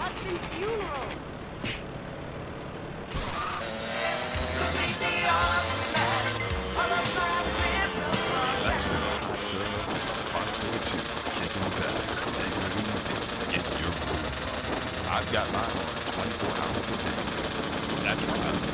husband's funeral. That's a hot tub, Fox 2, kicking back, taking it easy, getting your groove on. I've got mine on 24 hours a day. That's right.